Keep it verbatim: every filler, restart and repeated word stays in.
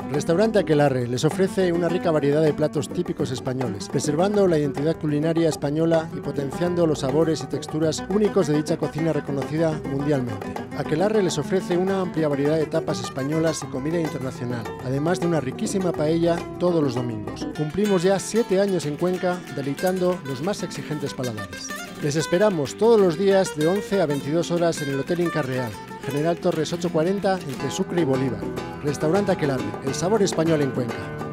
Restaurante Aquelarre les ofrece una rica variedad de platos típicos españoles, preservando la identidad culinaria española y potenciando los sabores y texturas únicos de dicha cocina reconocida mundialmente. Aquelarre les ofrece una amplia variedad de tapas españolas y comida internacional, además de una riquísima paella todos los domingos. Cumplimos ya siete años en Cuenca, deleitando los más exigentes paladares. Les esperamos todos los días de once a veintidós horas en el Hotel Inca Real, General Torres ocho cuarenta, entre Sucre y Bolívar. Restaurante Aquelarre, el sabor español en Cuenca.